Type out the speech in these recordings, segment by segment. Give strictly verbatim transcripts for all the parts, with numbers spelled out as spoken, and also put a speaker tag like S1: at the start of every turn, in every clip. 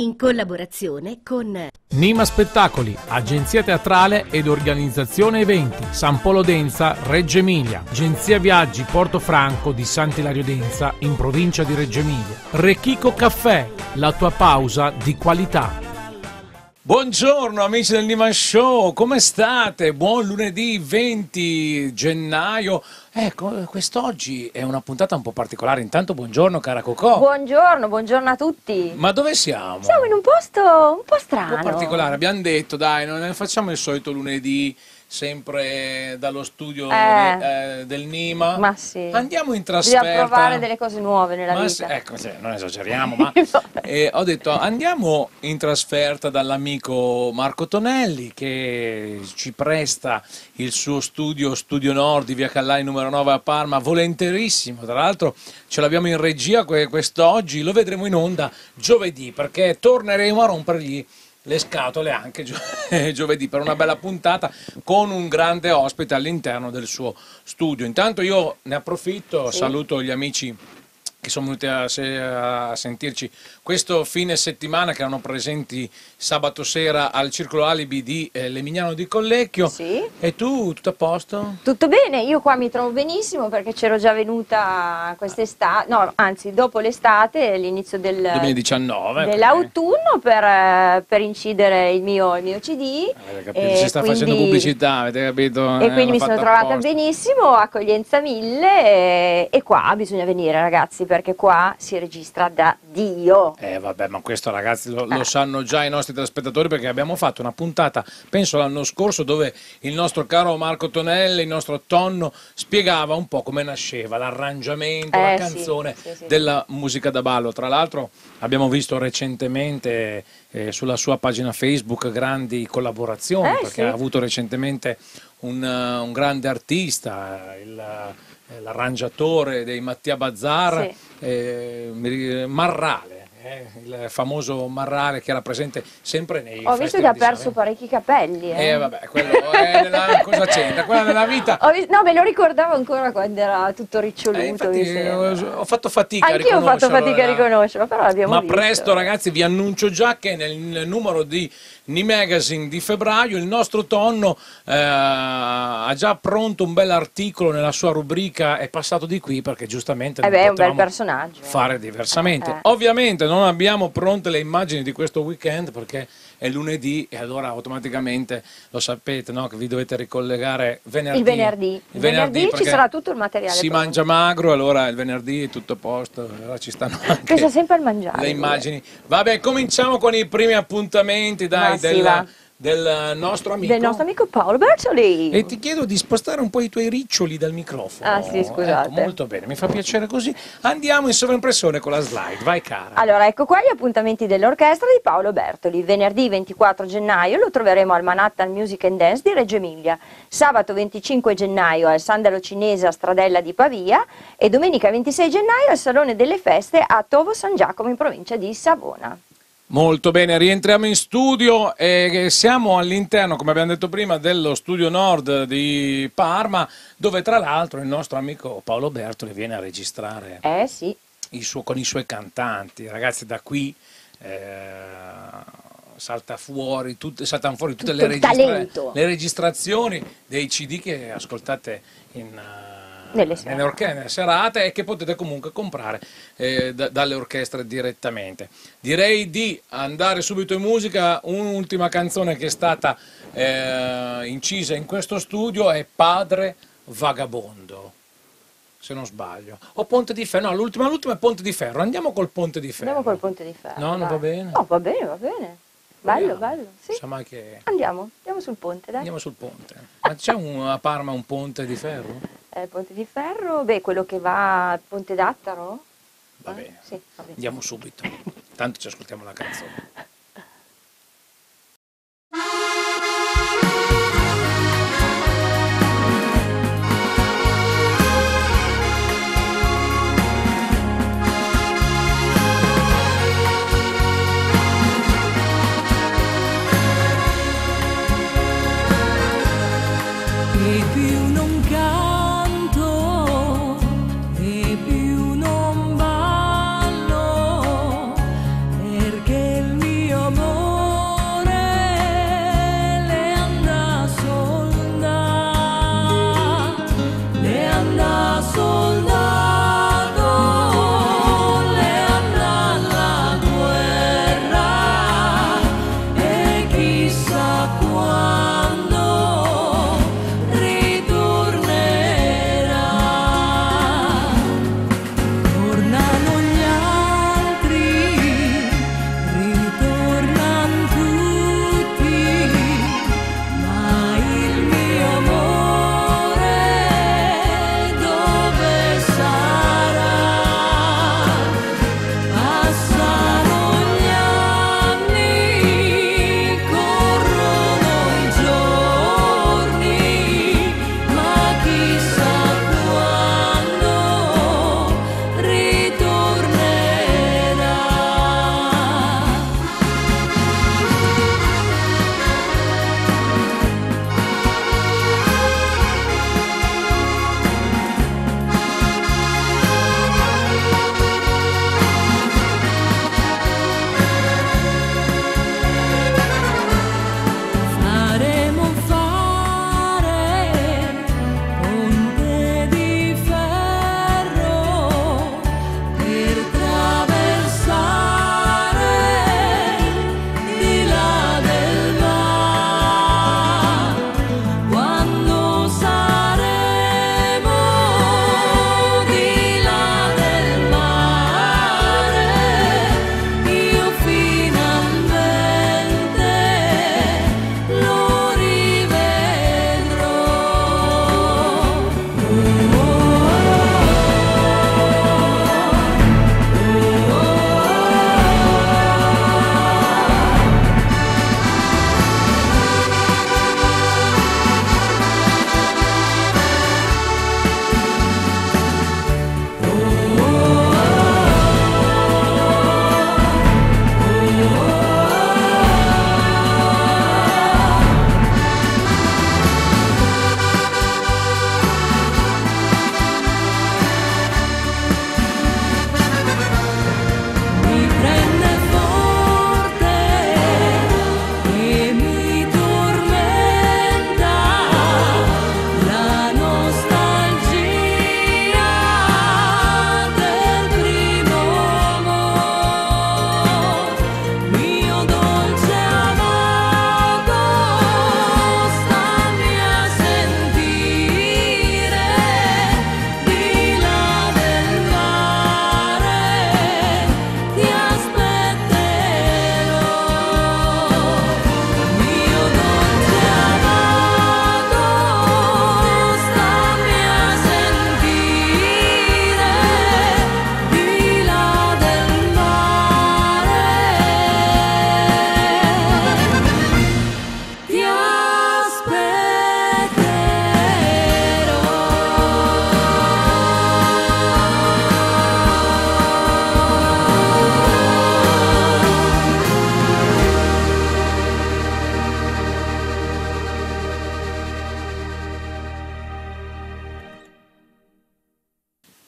S1: in collaborazione con
S2: Nima Spettacoli, agenzia teatrale ed organizzazione eventi, San Polo Denza, Reggio Emilia, agenzia viaggi Portofranco di Sant'Ilario Denza in provincia di Reggio Emilia. Rechico Caffè, la tua pausa di qualità.
S3: Buongiorno amici del Nima Show, come state? Buon lunedì venti gennaio. Ecco, quest'oggi è una puntata un po' particolare. Intanto buongiorno cara Cocò.
S4: Buongiorno, buongiorno a tutti.
S3: Ma dove siamo?
S4: Siamo in un posto un po' strano.
S3: Un po' particolare, abbiamo detto, dai, non facciamo il solito lunedì sempre dallo studio
S4: eh,
S3: eh, del Nima.
S4: Ma sì.
S3: Andiamo in trasferta.
S4: Bisogna provare delle cose nuove nella
S3: ma
S4: vita.
S3: Se, ecco, se, non esageriamo, ma eh, ho detto andiamo in trasferta dall'amico Marco Tonelli che ci presta il suo studio, Studio Nord di Via Callai numero nove a Parma, volenterissimo. Tra l'altro ce l'abbiamo in regia quest'oggi, lo vedremo in onda giovedì perché torneremo a rompergli le scatole anche gio giovedì per una bella puntata con un grande ospite all'interno del suo studio. Intanto io ne approfitto, sì. Saluto gli amici che sono venuti a, se a sentirci questo fine settimana, che erano presenti sabato sera al Circolo Alibi di eh, Lemignano di Collecchio.
S4: Sì.
S3: E tu, tutto a posto?
S4: Tutto bene, io qua mi trovo benissimo perché c'ero già venuta quest'estate, no, anzi dopo l'estate, l'inizio del
S3: duemiladiciannove,
S4: dell'autunno per, per incidere il mio, il mio C D.
S3: Avete capito, si sta quindi, facendo pubblicità, avete capito?
S4: E eh, quindi mi sono trovata apposta. benissimo, accoglienza mille e, e qua bisogna venire ragazzi perché qua si registra da Dio.
S3: Eh vabbè, ma questo ragazzi lo, lo sanno già i nostri telespettatori perché abbiamo fatto una puntata, penso l'anno scorso, dove il nostro caro Marco Tonelli, il nostro Tonno, spiegava un po' come nasceva l'arrangiamento,
S4: eh,
S3: la canzone
S4: sì, sì, sì.
S3: della musica da ballo. Tra l'altro abbiamo visto recentemente eh, sulla sua pagina Facebook grandi collaborazioni,
S4: eh,
S3: perché
S4: sì.
S3: ha avuto recentemente un, uh, un grande artista, il... l'arrangiatore dei Mattia Bazzar,
S4: sì.
S3: eh, Marrale, eh, il famoso Marrale che era presente sempre nei
S4: Ho visto che ha perso parecchi capelli. Eh,
S3: eh vabbè, quello è nella, cosa c'entra? Quella nella vita.
S4: Ho visto, no, me lo ricordavo ancora quando era tutto riccioluto.
S3: Eh, infatti, ho, ho fatto fatica
S4: Anch'io
S3: a riconoscerlo.
S4: Anch'io ho fatto fatica a riconoscerlo, però l'abbiamo
S3: Ma
S4: visto.
S3: presto ragazzi vi annuncio già che nel, nel numero di Ni Magazine di febbraio il nostro Tonno eh, ha già pronto un bel articolo nella sua rubrica È passato di qui, perché giustamente
S4: eh
S3: non
S4: beh, è un bel
S3: potevamo
S4: personaggio
S3: fare diversamente.
S4: Eh.
S3: Ovviamente non abbiamo pronte le immagini di questo weekend perché è lunedì e allora automaticamente lo sapete, no? Che vi dovete ricollegare venerdì.
S4: Il venerdì, il
S3: il
S4: venerdì, venerdì ci sarà tutto il materiale
S3: si
S4: pronto.
S3: mangia magro, allora il venerdì è tutto a posto, allora ci stanno anche
S4: pensa sempre al mangiare,
S3: le immagini. Vabbè, cominciamo con i primi appuntamenti, dai, della, del nostro amico
S4: del nostro amico Paolo Bertoli.
S3: E ti chiedo di spostare un po' i tuoi riccioli dal microfono.
S4: Ah sì, scusate.
S3: Ecco, molto bene, mi fa piacere così. Andiamo in sovraimpressione con la slide, vai cara.
S4: Allora, ecco qua gli appuntamenti dell'orchestra di Paolo Bertoli. Venerdì ventiquattro gennaio lo troveremo al Manhattan Music and Dance di Reggio Emilia, sabato venticinque gennaio al Sandalo Cinese a Stradella di Pavia e domenica ventisei gennaio al Salone delle Feste a Tovo San Giacomo in provincia di Savona.
S3: Molto bene, rientriamo in studio e siamo all'interno, come abbiamo detto prima, dello Studio Nord di Parma, dove tra l'altro il nostro amico Paolo Bertoli viene a registrare
S4: eh, sì.
S3: il suo, con i suoi cantanti. Ragazzi, da qui eh, salta fuori tutte, saltano fuori tutte le, registra le registrazioni dei C D che ascoltate in... Uh, Nelle, nelle, orchestre, nelle serate e che potete comunque comprare eh, da, dalle orchestre direttamente. Direi di andare subito in musica. Un'ultima canzone che è stata eh, incisa in questo studio è Padre Vagabondo, se non sbaglio, o Ponte di Ferro. No, l'ultima è Ponte di Ferro. Andiamo col Ponte di Ferro.
S4: Andiamo col Ponte di Ferro.
S3: No, non
S4: dai.
S3: va bene?
S4: No, va bene, va bene. Bello, bello, sì.
S3: Che...
S4: Andiamo, andiamo sul ponte, dai.
S3: Andiamo sul ponte. Ma c'è a Parma un ponte di ferro?
S4: Eh, ponte di ferro, beh, quello che va al Ponte d'Attaro?
S3: Va bene.
S4: Eh? Sì, va bene.
S3: Andiamo subito. Tanto ci ascoltiamo la canzone.
S5: Perché il mio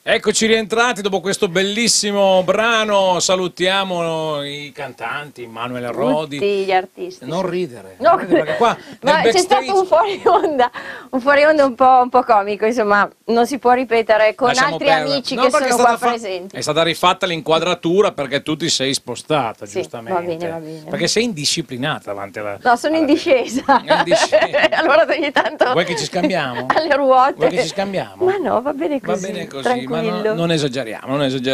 S3: Eccoci rientrati dopo questo bellissimo brano, salutiamo i cantanti, Manuel Rodi.
S4: Tutti gli artisti.
S3: Non ridere,
S4: No.
S3: non ridere perché qua
S4: Ma
S3: nel
S4: c'è stato un fuori onda, un fuori onda un po', un po' comico, insomma, non si può ripetere con
S3: Lasciamo
S4: altri
S3: perdere.
S4: amici
S3: No,
S4: che
S3: perché
S4: sono
S3: è
S4: qua
S3: stata fa-
S4: presenti.
S3: È stata rifatta l'inquadratura perché tu ti sei spostata,
S4: Sì,
S3: giustamente.
S4: va bene, va bene.
S3: Perché sei indisciplinata davanti alla...
S4: No, sono in
S3: alla-
S4: discesa.
S3: In discesa.
S4: Allora ogni tanto
S3: Vuoi che ci scambiamo?
S4: alle ruote.
S3: Vuoi che ci scambiamo?
S4: Ma no, va bene
S3: Va
S4: così.
S3: bene così, ma
S4: tranquillo.
S3: no- non esageriamo, non esageriamo.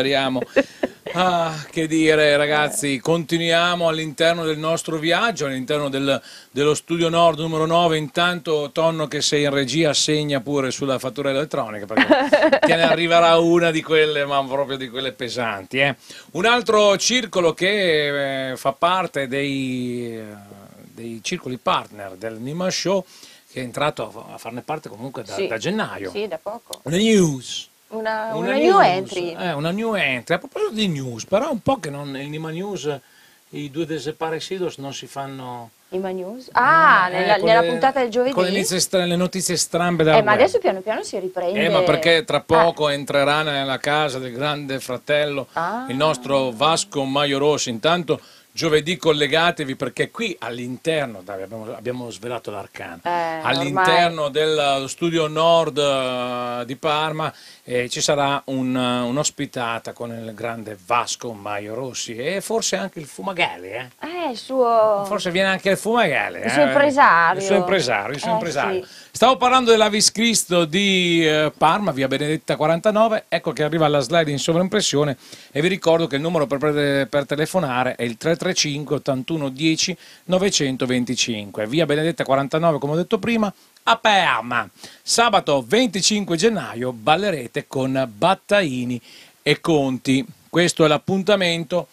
S3: Ah, che dire ragazzi, continuiamo all'interno del nostro viaggio, all'interno del- dello studio Nord numero nove. Intanto Tonno, che sei in regia, segna pure sulla fattura elettronica perché te ne arriverà una di quelle, ma proprio di quelle pesanti. eh. Un altro circolo che eh, fa parte dei, eh, dei circoli partner del Nima Show, che è entrato a, a farne parte comunque da,
S4: Sì.
S3: da gennaio.
S4: Sì, da poco.
S3: Una news.
S4: Una, una,
S3: Una
S4: new
S3: news,
S4: entry.
S3: eh, una new entry. A proposito di news, però un po' che non, il Nima News, i due desaparecidos non si fanno...
S4: Ima News? Ah,
S3: eh,
S4: nella,
S3: con
S4: nella
S3: le-
S4: puntata del giovedì?
S3: Con le notizie, stra- le notizie strambe dal
S4: Eh, ma
S3: web.
S4: adesso piano piano si riprende.
S3: Eh, ma perché tra poco
S4: Ah,
S3: entrerà nella casa del grande fratello
S4: Ah.
S3: il nostro Vasco Maiorossi. Intanto giovedì collegatevi perché qui all'interno, dai, abbiamo, abbiamo svelato l'arcano,
S4: Eh,
S3: all'interno del studio Nord eh, di Parma eh, ci sarà un, uh, un'ospitata con il grande Vasco Maiorossi e forse anche il Fumagalli, eh?
S4: eh, il suo...
S3: Forse viene anche il Fumagalli.
S4: Il suo impresario.
S3: Il suo impresario, il suo
S4: Eh,
S3: impresario.
S4: sì.
S3: Stavo parlando dell'Avis Cristo di eh, Parma, via Benedetta quarantanove, ecco che arriva la slide in sovraimpressione e vi ricordo che il numero per, per, per telefonare è il tre tre cinque ottantuno dieci novecentoventicinque, via Benedetta quarantanove come ho detto prima, a Parma. Sabato venticinque gennaio ballerete con Battaini e Conti, questo è l'appuntamento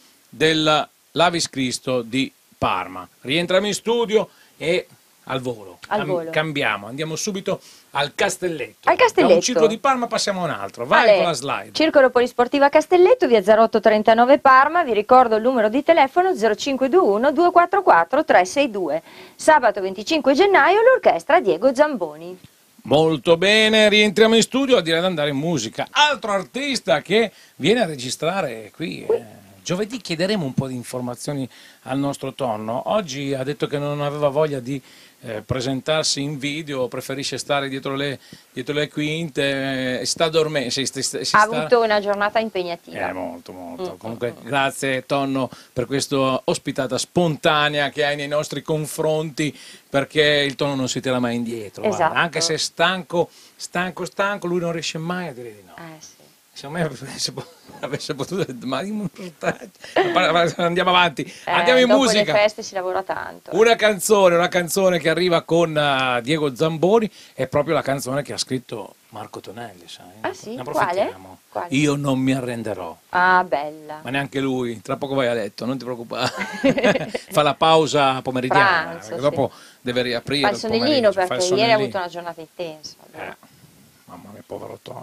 S3: dell'Avis Cristo di Parma. Rientriamo in studio e... Al volo.
S4: Al
S3: Cam-
S4: volo.
S3: Cambiamo, andiamo subito al Castelletto.
S4: Al Castelletto.
S3: Da un circolo di Parma passiamo a un altro. Vai
S4: Ale,
S3: con la slide.
S4: Circolo Polisportiva Castelletto, via zero otto trentanove Parma, vi ricordo il numero di telefono zero cinque due uno due quattro quattro tre sei due. Sabato venticinque gennaio l'orchestra Diego Zamboni.
S3: Molto bene, rientriamo in studio, direi di andare in musica. Altro artista che viene a registrare qui. eh. Giovedì chiederemo un po' di informazioni al nostro Tonno. Oggi ha detto che non aveva voglia di eh, presentarsi in video, preferisce stare dietro le, dietro le quinte, eh, sta dormendo. Si, si, si
S4: Ha
S3: sta...
S4: avuto una giornata impegnativa.
S3: Eh, molto, molto.
S4: Mm,
S3: Comunque,
S4: mm, mm.
S3: grazie Tonno per questa ospitata spontanea che hai nei nostri confronti, perché il Tonno non si tira mai indietro. guarda.
S4: Esatto.
S3: Anche se è stanco, stanco, stanco, lui non riesce mai a dire di no.
S4: Eh, sì.
S3: Secondo me avesse, po- avesse potuto ma andiamo avanti,
S4: Eh,
S3: andiamo in
S4: dopo
S3: musica.
S4: le feste si lavora tanto.
S3: Una canzone, una canzone che arriva con uh, Diego Zamboni, è proprio la canzone che ha scritto Marco Tonelli, sai?
S4: Ah, sì?
S3: Ne
S4: Quale?
S3: approfittiamo.
S4: Quale?
S3: Io non mi arrenderò.
S4: Ah, bella.
S3: Ma neanche lui, tra poco vai a letto, non ti preoccupare. Fa la pausa pomeridiana,
S4: Pranzo,
S3: perché dopo deve riaprire.
S4: Fa il
S3: il
S4: sonnellino
S3: pomeriggio, fa
S4: perché
S3: il
S4: ieri ha
S3: sonnellino.
S4: avuto una giornata intensa.
S3: Eh, mamma mia, povero Tonno.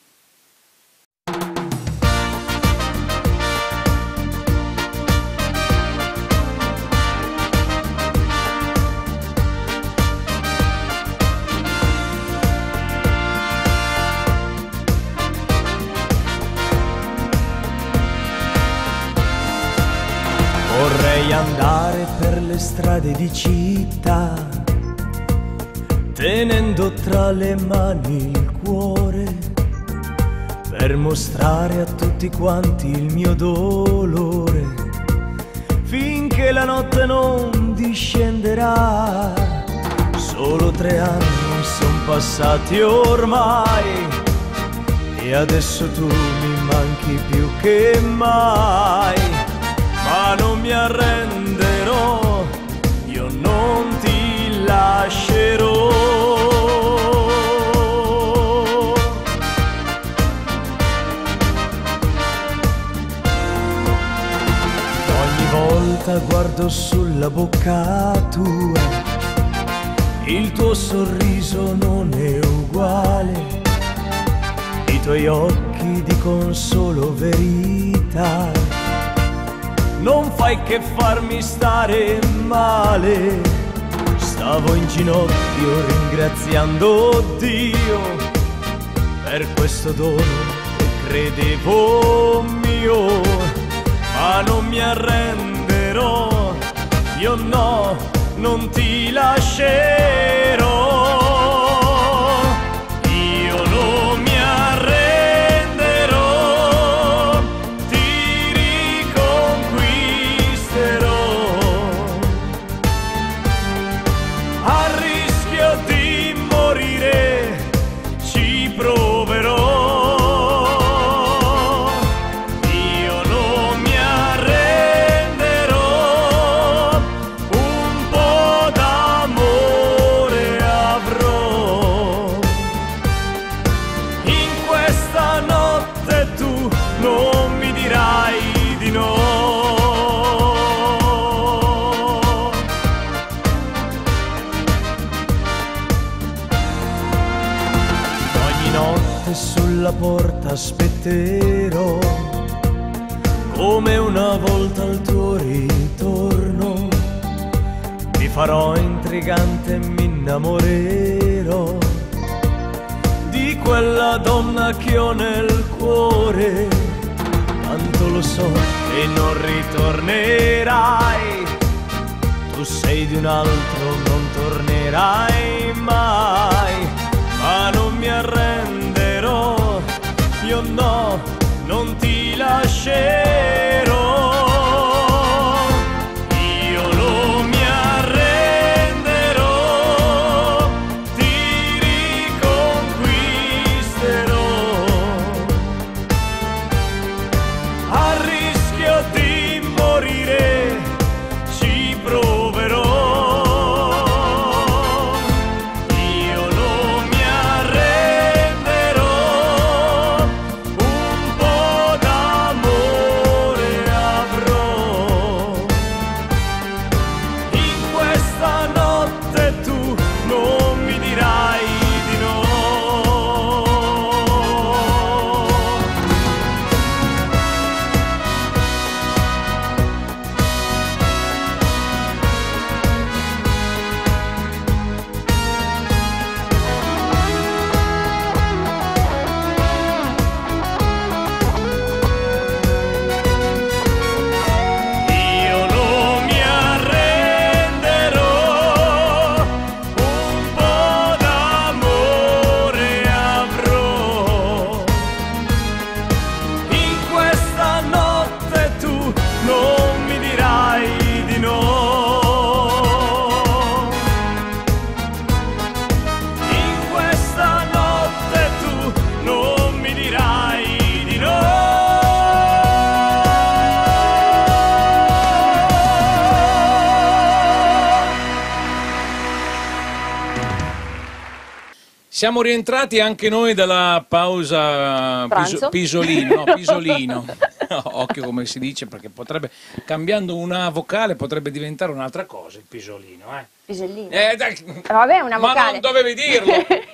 S5: Vorrei andare per le strade di città, tenendo tra le mani il cuore, per mostrare a tutti quanti il mio dolore, finché la notte non discenderà. Solo tre anni son passati ormai, e adesso tu mi manchi più che mai. Ma non mi arrenderò, io non ti lascerò. Ogni volta guardo sulla bocca tua, il tuo sorriso non è uguale, i tuoi occhi dicono solo verità. Non fai che farmi stare male, stavo in ginocchio ringraziando Dio per questo dono che credevo mio, ma non mi arrenderò, io no, non ti lascerò, io non mi arrenderò, ti riconquisterò, a rischio di morire ci proverò. Sulla porta aspetterò, come una volta al tuo ritorno, mi farò intrigante e mi innamorerò di quella donna che ho nel cuore, tanto lo so e non ritornerai, tu sei di un altro, non tornerai mai, ma non mi arrenderò, io no, non ti lascerò, io non mi arrenderò, ti riconquisterò, a rischio di morire ci proverò.
S3: Siamo rientrati anche noi dalla pausa piso, pisolino, no, pisolino. No, occhio come si dice, perché potrebbe, cambiando una vocale, potrebbe diventare un'altra cosa il pisolino. Eh.
S4: Pisellino?
S3: Eh, dai,
S4: vabbè, una vocale.
S3: Ma non dovevi dirlo.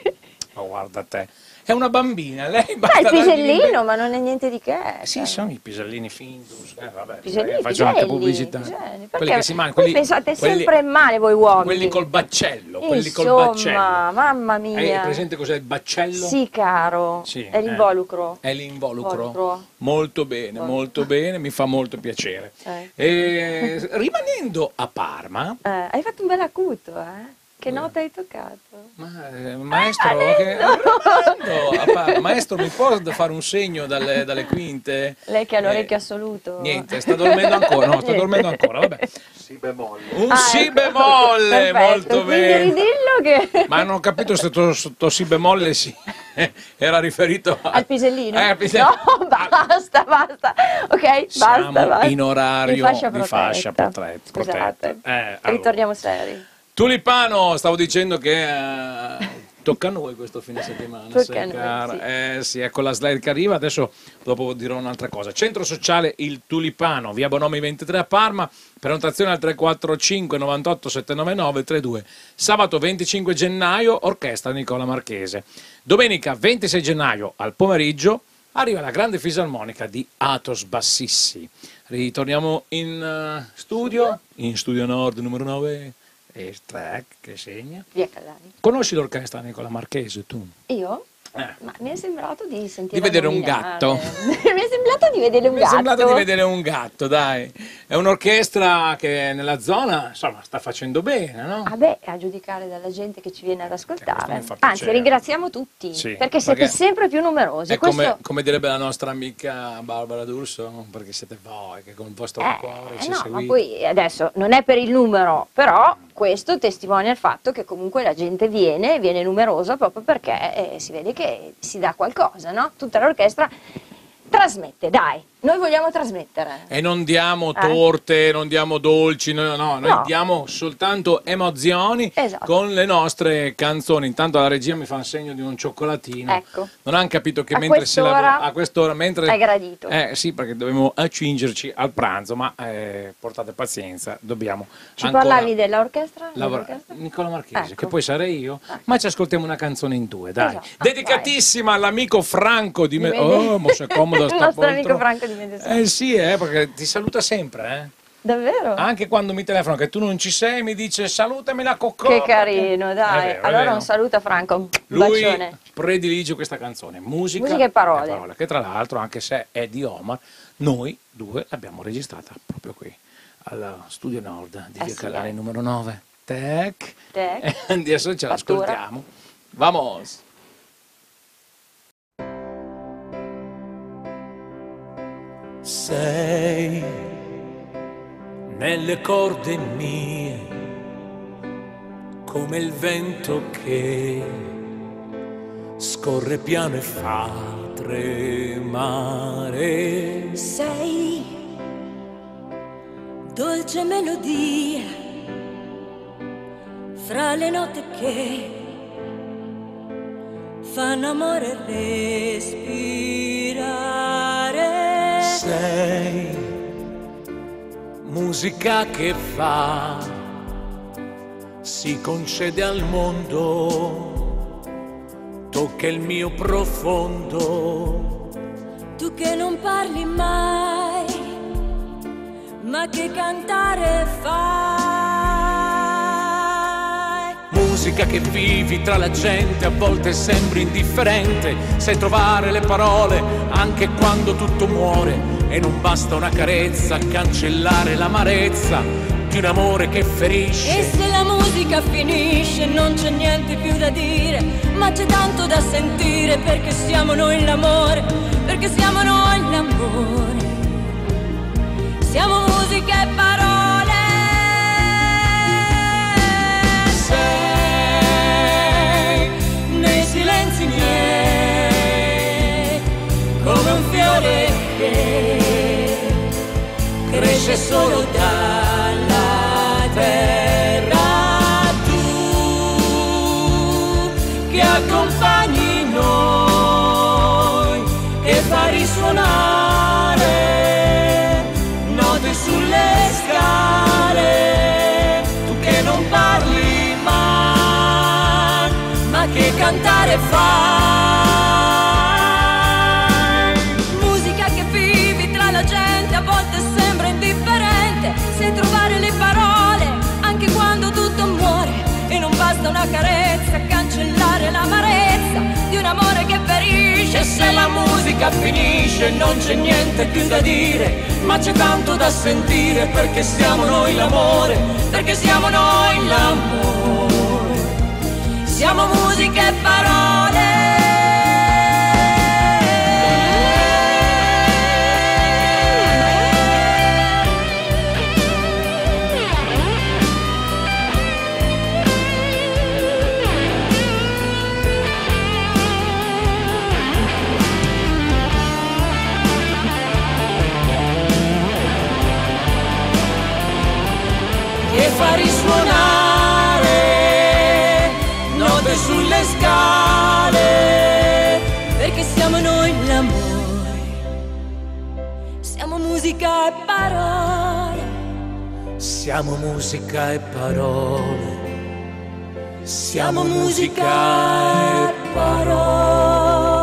S3: Oh, guarda te. È una bambina, lei basta.
S4: È il pisellino, ma non è niente di che.
S3: Sì, cioè. Sono i pisellini Findus. Eh, vabbè,
S4: pisellini,
S3: faccio anche pubblicità. Piselli. Quelli che si mangiano. Quelli,
S4: pensate
S3: quelli,
S4: sempre male voi uomini.
S3: Quelli col baccello. Quelli
S4: Insomma,
S3: col baccello.
S4: Mamma mia.
S3: Hai presente cos'è il baccello?
S4: Sì, caro.
S3: Sì,
S4: è l'involucro.
S3: Eh, è l'involucro. Molto bene, Volucro. molto bene, mi fa molto piacere. Eh. E, rimanendo a Parma.
S4: Eh, hai fatto un bel acuto, eh? Che nota hai toccato?
S3: Ma, eh, maestro, ah, che, a maestro, mi può fare un segno dalle, dalle quinte?
S4: Lei che ha l'orecchio
S3: eh,
S4: assoluto.
S3: Niente, sta dormendo ancora, no, sta dormendo ancora, vabbè.
S6: Si bemolle.
S3: Un
S4: ah,
S3: si
S4: ecco.
S3: bemolle,
S4: Perfetto.
S3: molto bene.
S4: Ridillo che...
S3: Ma non ho capito se to, to si bemolle sì. Era riferito a...
S4: al pisellino?
S3: Eh, al pisellino.
S4: No, basta, basta. Ok,
S3: Siamo
S4: basta, basta.
S3: in orario
S4: di fascia
S3: di
S4: protetta.
S3: fascia protetta.
S4: Scusate,
S3: eh, allora.
S4: ritorniamo seri.
S3: Tulipano, stavo dicendo che uh, tocca a noi questo fine settimana.
S4: Tocca a
S3: noi,
S4: sì.
S3: Eh sì, ecco la slide che arriva, adesso dopo dirò un'altra cosa. Centro sociale Il Tulipano, via Bonomi ventitré a Parma, prenotazione al tre quattro cinque novantotto settecentonovantanove trentadue. Sabato venticinque gennaio, orchestra Nicola Marchese. Domenica ventisei gennaio al pomeriggio arriva la grande fisarmonica di Athos Bassissi. Ritorniamo in uh, studio, in Studio Nord numero nove. E track che segna.
S4: Via Callani.
S3: Conosci l'orchestra Nicola Marchese tu?
S4: Io? Ma mi è sembrato di sentire
S3: Di vedere un
S4: nominare.
S3: gatto.
S4: mi è sembrato di vedere un
S3: Mi è
S4: gatto.
S3: sembrato di vedere un gatto, dai. È un'orchestra che nella zona, insomma, sta facendo bene, no?
S4: Ah beh, a giudicare dalla gente che ci viene ad
S3: questo
S4: ascoltare.
S3: mi fa
S4: Anzi,
S3: piacere.
S4: ringraziamo tutti,
S3: Sì,
S4: perché siete
S3: perché
S4: sempre più numerosi.
S3: È
S4: Questo...
S3: come, come direbbe la nostra amica Barbara D'Urso, perché siete voi che con il vostro
S4: Eh,
S3: cuore ci
S4: no,
S3: seguite.
S4: ma poi adesso non è per il numero, però questo testimonia il fatto che comunque la gente viene, viene numerosa proprio perché eh, si vede che si dà qualcosa, no? Tutta l'orchestra trasmette, dai, noi vogliamo trasmettere.
S3: E non diamo
S4: Eh?
S3: torte, non diamo dolci, no, no, noi
S4: No.
S3: diamo soltanto emozioni
S4: Esatto.
S3: con le nostre canzoni. Intanto la regia mi fa un segno di un cioccolatino.
S4: Ecco.
S3: Non hanno capito che
S4: A
S3: mentre si
S4: quest'ora
S3: lavora a quest'ora, mentre
S4: è gradito.
S3: Eh sì, perché dobbiamo accingerci al pranzo, ma eh, portate pazienza, dobbiamo
S4: Ci
S3: ancora
S4: parlavi dell'orchestra?
S3: lavorare.
S4: Dell'orchestra?
S3: Nicola Marchesi,
S4: Ecco.
S3: che poi sarei io,
S4: Ecco.
S3: ma ci ascoltiamo una canzone in due, dai.
S4: Esatto.
S3: Dedicatissima all'amico Franco di me.
S4: Di
S3: Oh, mo sei comodo
S4: Il
S3: sta
S4: nostro amico
S3: poltrona.
S4: Franco di Mediaset.
S3: Eh sì, eh, perché ti saluta sempre, eh.
S4: Davvero?
S3: Anche quando mi telefono che tu non ci sei, mi dice salutami la coccò.
S4: Che
S3: perché-"
S4: carino,
S3: È
S4: dai.
S3: vero, è
S4: allora
S3: vero.
S4: un saluto a Franco, un
S3: Lui
S4: bacione.
S3: predilige questa canzone, musica,
S4: Musica e parole.
S3: che tra l'altro, anche se è di Omar, noi due l'abbiamo registrata proprio qui, al Studio Nord di
S4: Eh
S3: Via
S4: sì,
S3: Callari
S4: eh.
S3: numero nove. Tec.
S4: Tec.
S3: E adesso ce
S4: Fattura.
S3: l'ascoltiamo. Vamos!
S5: Sei nelle corde mie come il vento che scorre piano e fa tremare.
S6: Sei dolce melodia fra le note che fanno amore respirare.
S5: Sei musica che fa, si concede al mondo, tocca il mio profondo.
S6: Tu che non parli mai, ma che cantare fai.
S5: Musica che vivi tra la gente, a volte sembri indifferente, sai trovare le parole anche quando tutto muore. E non basta una carezza a cancellare l'amarezza di un amore che ferisce.
S6: E se la musica finisce non c'è niente più da dire, ma c'è tanto da sentire, perché siamo noi l'amore, perché siamo noi l'amore. Siamo musica e parole. Sei nei silenzi miei come un fiore che cresce solo dalla terra. Tu che accompagni noi e fai risuonare note sulle scale. Tu che non parli mai, ma che cantare fai. Musica che vivi tra la gente, a volte sembra indifferente, sai trovare le parole anche quando tutto muore. E non basta una carezza a cancellare l'amarezza di un amore che ferisce.
S5: E se la musica finisce non c'è niente più da dire, ma c'è tanto da sentire, perché siamo noi l'amore, perché siamo noi l'amore.
S6: Siamo musica e parole.
S5: Che fa risuonare note sulle scale,
S6: Perché siamo noi l'amore, siamo musica e parole.
S5: siamo musica e parole,
S6: Siamo musica e parole.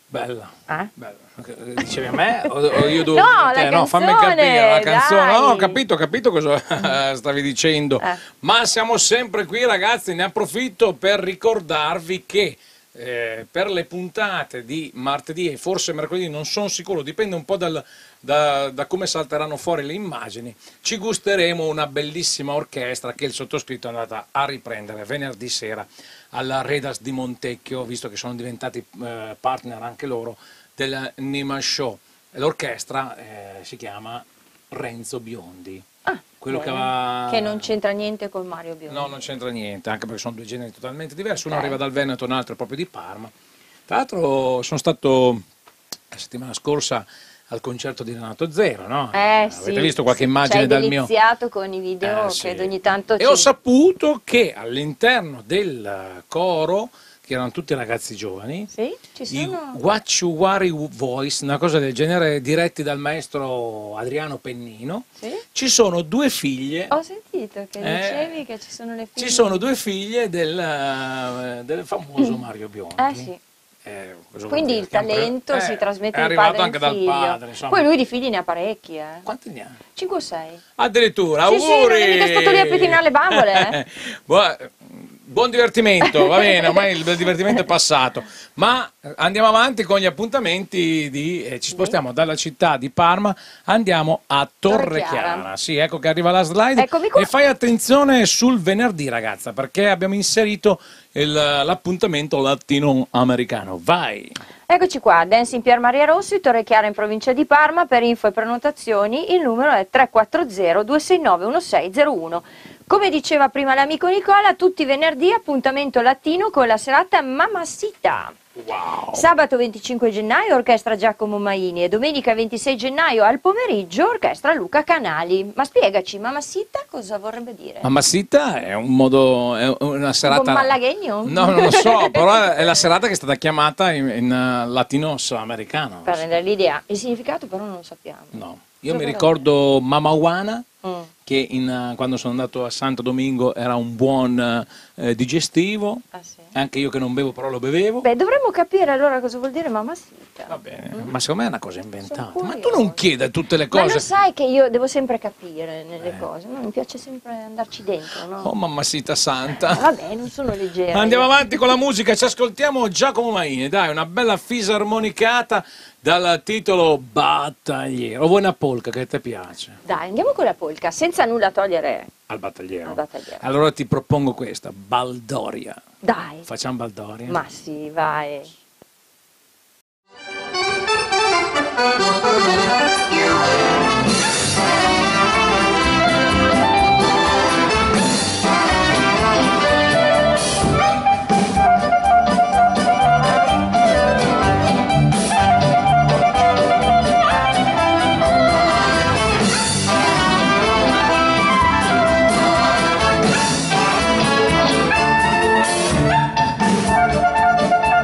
S3: Bella.
S4: Eh?
S3: Bella. Dicevi a me o, o io devo
S4: No,
S3: dire a te?
S4: la
S3: No, fammi
S4: canzone,
S3: capire la canzone.
S4: dai.
S3: No, ho capito, ho capito cosa stavi dicendo.
S4: Eh.
S3: Ma siamo sempre qui, ragazzi. Ne approfitto per ricordarvi che eh, per le puntate di martedì e forse mercoledì, non sono sicuro, dipende un po' dal, da, da come salteranno fuori le immagini, ci gusteremo una bellissima orchestra che il sottoscritto è andata a riprendere venerdì sera alla Redas di Montecchio, visto che sono diventati eh, partner anche loro del Nima Show. L'orchestra eh, si chiama Renzo Biondi.
S4: Ah,
S3: Quello
S4: bene.
S3: che, va...
S4: Che non c'entra niente con Mario Biondi.
S3: No, non c'entra niente, anche perché sono due generi totalmente diversi. Uno
S4: Ok.
S3: arriva dal Veneto, un altro è proprio di Parma. Tra l'altro sono stato la settimana scorsa al concerto di Renato Zero, no?
S4: Eh, sì,
S3: Avete visto qualche
S4: sì.
S3: immagine
S4: Ci
S3: dal
S4: hai
S3: mio...
S4: deliziato con i video
S3: Eh, sì.
S4: che ogni tanto
S3: E
S4: ci...
S3: ho saputo che all'interno del coro, che erano tutti ragazzi giovani,
S4: Sì? Ci
S3: i
S4: sono...
S3: Wachuwari Voice, una cosa del genere, diretti dal maestro Adriano Pennino,
S4: Sì?
S3: ci sono due figlie.
S4: Ho sentito che
S3: Eh,
S4: dicevi che ci sono le figlie.
S3: Ci sono due figlie del, eh, del famoso Mario Biondi.
S4: Eh sì.
S3: Eh, cosa vuol
S4: Quindi
S3: dire?
S4: il
S3: Che han pre-
S4: talento
S3: eh,
S4: si trasmette
S3: è
S4: di
S3: arrivato
S4: padre
S3: anche
S4: in
S3: dal
S4: figlio.
S3: padre, insomma.
S4: Poi lui di figli ne ha parecchi, eh.
S3: Quanti ne ha?
S4: cinque o sei.
S3: Addirittura,
S4: Sì, sì,
S3: auguri!
S4: non è mica stato lì a pettinare le bambole, eh.
S3: buon, buon divertimento, va bene, ormai il bel divertimento è passato. Ma andiamo avanti con gli appuntamenti di... eh, ci spostiamo dalla città di Parma, andiamo a Torrechiara.
S4: Torrechiara.
S3: Sì, ecco che arriva la slide.
S4: Eccomi qua.
S3: E fai attenzione sul venerdì, ragazza, perché abbiamo inserito il- l'appuntamento latino-americano. Vai!
S4: Eccoci qua, Dancing Pier Maria Rossi, Torrechiara in provincia di Parma. Per info e prenotazioni il numero è tre quattro zero due sei nove uno sei zero uno. Come diceva prima l'amico Nicola, tutti i venerdì appuntamento latino con la serata Mamacita.
S3: Wow!
S4: Sabato venticinque gennaio orchestra Giacomo Maini e domenica ventisei gennaio al pomeriggio orchestra Luca Canali. Ma spiegaci, Mamacita cosa vorrebbe dire?
S3: Mamacita è un modo, è una serata...
S4: malagueño?
S3: No, non lo so, però è la serata che è stata chiamata in, in uh, latinos americano.
S4: Per rendere l'idea. Il significato però non lo sappiamo.
S3: No, io
S4: So
S3: mi
S4: cosa
S3: ricordo Mamajuana,
S4: Mm.
S3: che in, uh, quando sono andato a Santo Domingo era un buon uh, digestivo,
S4: Ah, sì.
S3: anche io che non bevo però lo bevevo.
S4: Beh, dovremmo capire allora cosa vuol dire Mamacita.
S3: Va bene, ma secondo me è una cosa inventata.
S4: Sono
S3: Ma tu
S4: curiosa.
S3: non chiedi tutte le
S4: Ma lo
S3: cose.
S4: sai che io devo sempre capire nelle
S3: Eh.
S4: cose, no? Mi piace sempre andarci dentro, no?
S3: Oh mamacita
S4: Ah,
S3: santa.
S4: vabbè, non sono leggera.
S3: Andiamo
S4: io.
S3: avanti con la musica, ci ascoltiamo Giacomo Maini, dai, una bella fisarmonicata dal titolo Battagliero. O vuoi una polka che ti piace?
S4: Dai, andiamo con la polka, senza nulla togliere
S3: Al battagliero.
S4: al battagliero.
S3: Allora ti propongo questa, Baldoria.
S4: Dai,
S3: Facciamo Baldoria?
S4: ma sì, vai.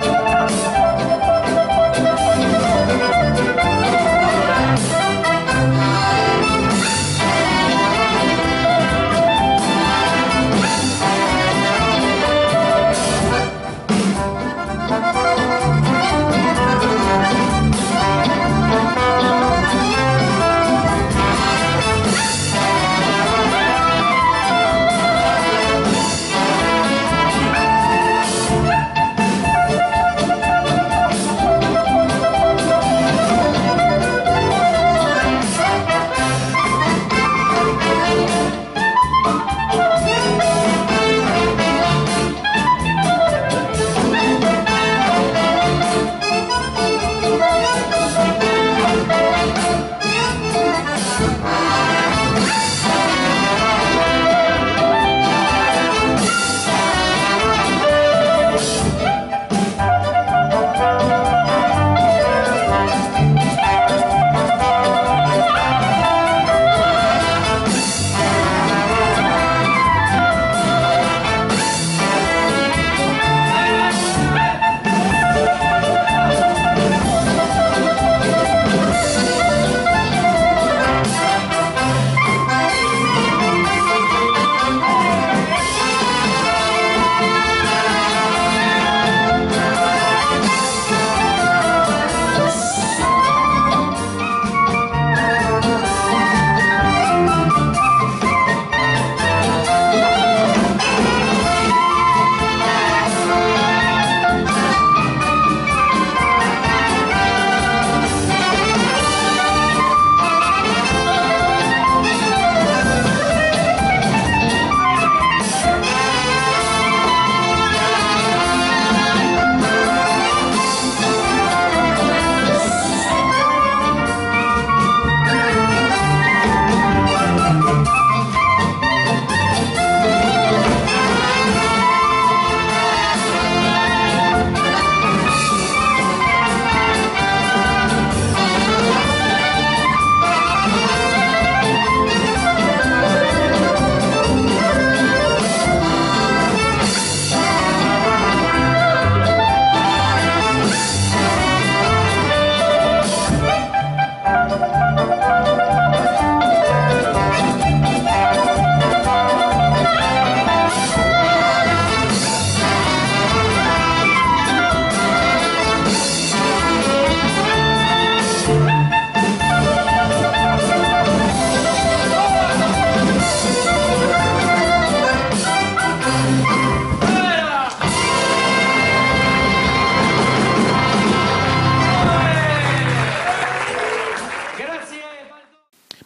S6: Thank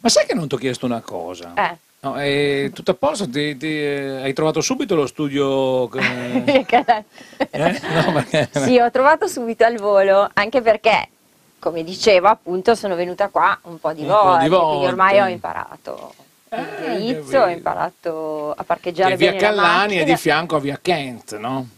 S3: Ma sai che non ti ho chiesto una cosa?
S4: Eh.
S3: No, è tutto a posto? Ti, ti, eh, hai trovato subito lo studio? eh? Eh? No, perché...
S4: Sì, ho trovato subito al volo, anche perché, come dicevo, appunto sono venuta qua un po' di
S3: Un
S4: volte,
S3: po' di volte.
S4: quindi ormai ho imparato
S3: Eh,
S4: l'indirizzo, ho imparato a parcheggiare
S3: Che via
S4: bene la
S3: Callani
S4: macchina.
S3: è di fianco a via Kent, no?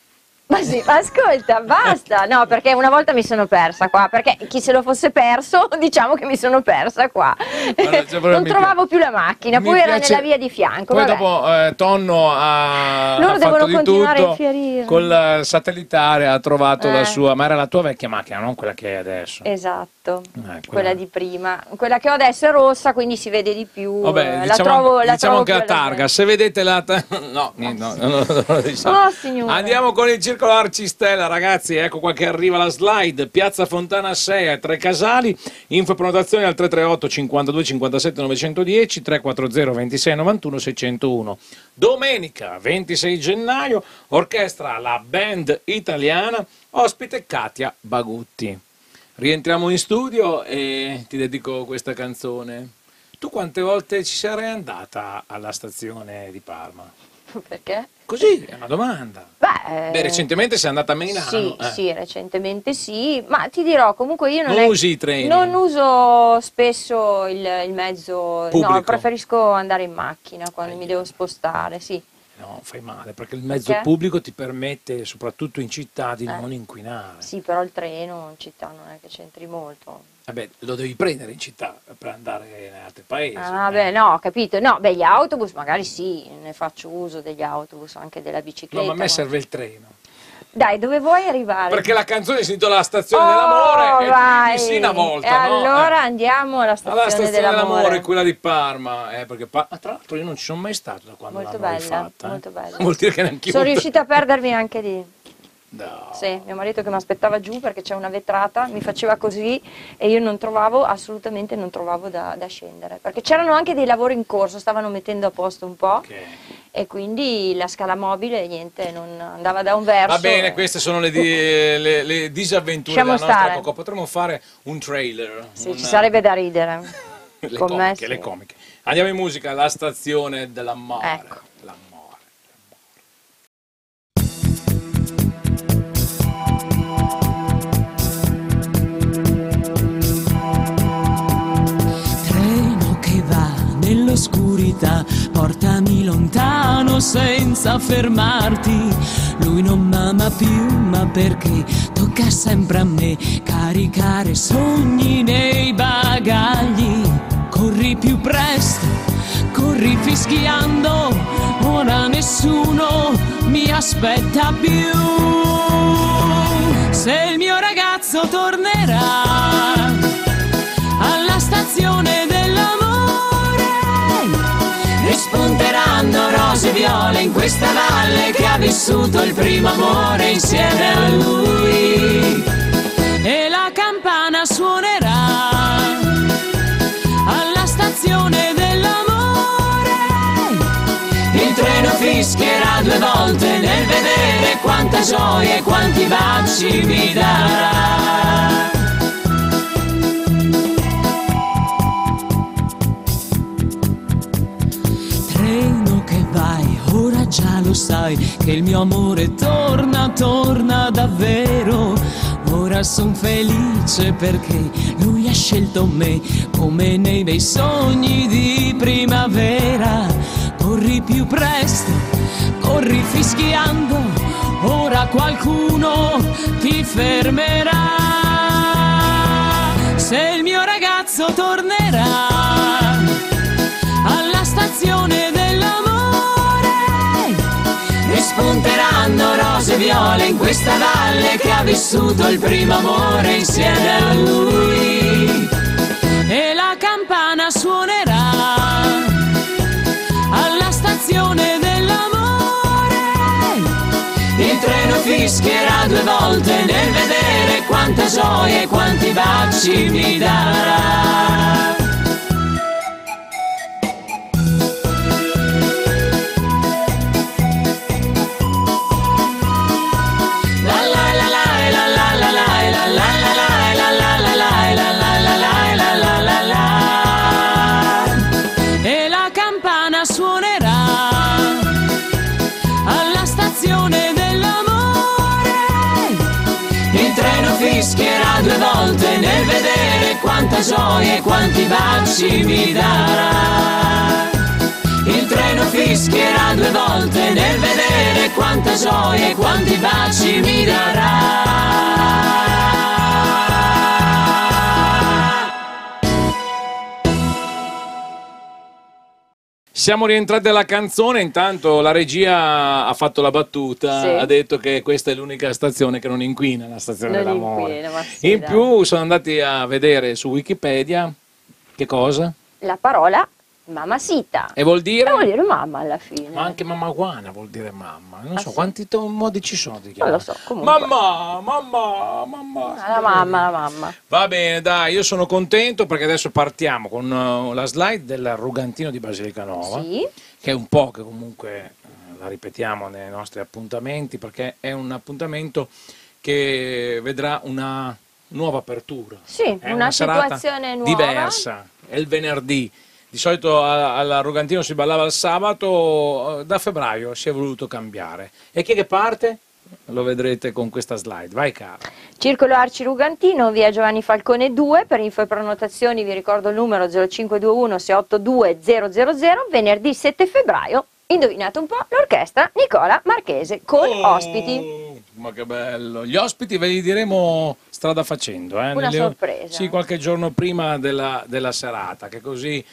S4: Ma sì, ma ascolta, basta, no, perché una volta mi sono persa qua, perché chi se lo fosse perso, diciamo che mi sono persa qua.
S3: Guarda, cioè,
S4: Non
S3: mi
S4: trovavo
S3: pi-
S4: più la macchina,
S3: mi
S4: poi era
S3: piace-
S4: nella via di fianco.
S3: Poi
S4: vabbè.
S3: dopo eh, Tonno ha,
S4: Loro
S3: ha
S4: devono
S3: fatto di
S4: continuare a
S3: tutto,
S4: infierire.
S3: col satellitare ha trovato
S4: Eh.
S3: la sua, ma era la tua vecchia macchina, non quella che hai adesso.
S4: Esatto,
S3: Eh, quella-
S4: quella di prima. Quella che ho adesso è rossa, quindi si vede di più.
S3: Vabbè,
S4: eh, la
S3: diciamo,
S4: trovo, la
S3: diciamo
S4: trovo
S3: anche la
S4: più alla
S3: targa, se vedete la ta- no, niente, no, no, no, no, no, diciamo.
S4: Oh, signore.
S3: Andiamo con il circolo Arcistella, ragazzi, ecco qua che arriva la slide, Piazza Fontana sei a Tre Casali, info e prenotazioni al tre tre otto cinquantadue cinquantasette novecentodieci, tre quattro zero ventisei novantuno seicentouno. Domenica ventisei gennaio, orchestra La Band Italiana, ospite Katia Bagutti. Rientriamo in studio e ti dedico questa canzone. Tu quante volte ci sarei andata alla stazione di Parma?
S4: Perché?
S3: Così, è una domanda.
S4: Beh, eh,
S3: Beh, recentemente sei andata a Milano.
S4: Sì,
S3: eh.
S4: sì, recentemente sì, ma ti dirò, comunque io non,
S3: Non
S4: è-
S3: usi i treni?
S4: non uso spesso il, il mezzo,
S3: Pubblico?
S4: no, preferisco andare in macchina quando
S3: Eh,
S4: mi devo spostare, sì.
S3: No, fai male, perché il mezzo
S4: Perché?
S3: pubblico ti permette, soprattutto in città, di
S4: Eh.
S3: non inquinare.
S4: Sì, però il treno in città non è che c'entri molto.
S3: Vabbè, lo devi prendere in città per andare in altri paesi.
S4: Ah,
S3: eh.
S4: beh, no, ho capito. No, beh, gli autobus magari sì, ne faccio uso degli autobus, anche della
S3: No,
S4: bicicletta.
S3: ma a me serve il treno.
S4: Dai, dove vuoi arrivare?
S3: Perché la canzone si intitola La stazione
S4: Oh,
S3: dell'amore
S4: vai.
S3: e sì una volta,
S4: E
S3: no?
S4: allora
S3: Eh.
S4: andiamo alla stazione,
S3: Alla stazione
S4: dell'amore.
S3: dell'amore, quella di Parma, eh, perché pa- ah, tra l'altro io non ci sono mai stato da quando
S4: Molto
S3: l'hanno
S4: bella,
S3: rifatta. eh.
S4: molto bella.
S3: Vuol dire che neanche io.
S4: Sono riuscita a perdermi anche lì.
S3: No.
S4: Sì, mio marito che mi aspettava giù perché c'è una vetrata, mi faceva così e io non trovavo, assolutamente non trovavo da, da scendere, perché c'erano anche dei lavori in corso, stavano mettendo a posto un po'.
S3: Ok.
S4: E quindi la scala mobile, niente, non andava da un verso.
S3: Va bene, queste sono le, di- le- le disavventure
S4: Lasciamo
S3: della nostra
S4: stare.
S3: Coco. Potremmo fare un trailer.
S4: Sì,
S3: un-
S4: ci sarebbe da ridere.
S3: le
S4: Con me
S3: comiche,
S4: sì.
S3: le comiche. Andiamo in musica, La stazione dell'amore.
S4: Ecco.
S3: L'amore.
S7: Treno che va nell'oscurità, portami lontano senza fermarti. Lui non m'ama più, ma perché tocca sempre a me caricare sogni nei bagagli. Corri più presto, corri fischiando, ora nessuno mi aspetta più. Se il mio ragazzo tornerà alla stazione dell'amore, rispunteranno rose e viole in questa valle che ha vissuto il primo amore insieme a lui. E la campana suonerà alla stazione dell'amore, il treno fischierà due volte nel vedere quanta gioia e quanti baci mi darà. Treno che vai, ora già lo sai che il mio amore torna, torna davvero. Ora son felice perché lui ha scelto me come nei miei sogni di primavera. Corri più presto, corri fischiando, ora qualcuno ti fermerà. Se il mio ragazzo tornerà alla stazione dell'amore, rispunteranno rose e viole in questa valle che ha vissuto il primo amore insieme a lui. E la campana suonerà alla stazione dell'amore, il treno fischierà due volte nel vedere quanta gioia e quanti baci mi darà. campana suonerà alla stazione dell'amore. Il treno fischierà due volte nel vedere quanta gioia e quanti baci mi darà. Il treno fischierà due volte nel vedere quanta gioia e quanti baci mi darà.
S3: Siamo rientrati alla canzone, intanto la regia ha fatto la battuta,
S4: sì.
S3: Ha detto che questa è l'unica stazione che non inquina, la stazione
S4: Non
S3: dell'amore.
S4: inquina, ma sì,
S3: In
S4: dai.
S3: più sono andati a vedere su Wikipedia che cosa?
S4: La parola mamacita.
S3: E vuol dire?
S4: E vuol dire mamma alla fine.
S3: Ma anche mamma guana vuol dire mamma. Non
S4: Ah,
S3: so
S4: sì?
S3: quanti to- modi ci sono di
S4: Non
S3: chiamare.
S4: lo so, comunque.
S3: Mamma, mamma, mamma.
S4: Ah, la mamma, la mamma.
S3: Va bene, dai, io sono contento perché adesso partiamo con uh, la slide del Rugantino di Basilicanova,
S4: Sì.
S3: che è un po' che comunque uh, la ripetiamo nei nostri appuntamenti, perché è un appuntamento che vedrà una nuova apertura.
S4: Sì,
S3: È
S4: una
S3: serata
S4: situazione nuova.
S3: diversa, è il venerdì. Di solito a- al Rugantino si ballava il sabato, eh, da febbraio si è voluto cambiare. E chi è che parte? Lo vedrete con questa slide. Vai, cara.
S4: Circolo Arci Rugantino, via Giovanni Falcone due, per info e prenotazioni vi ricordo il numero zero cinque due uno sei otto due zero zero zero, venerdì sette febbraio, indovinate un po', l'orchestra Nicola Marchese con
S3: Oh,
S4: ospiti.
S3: Ma che bello. Gli ospiti ve li diremo strada facendo. Eh?
S4: Una
S3: Nelle-
S4: sorpresa.
S3: Sì, qualche giorno prima della, della serata, che così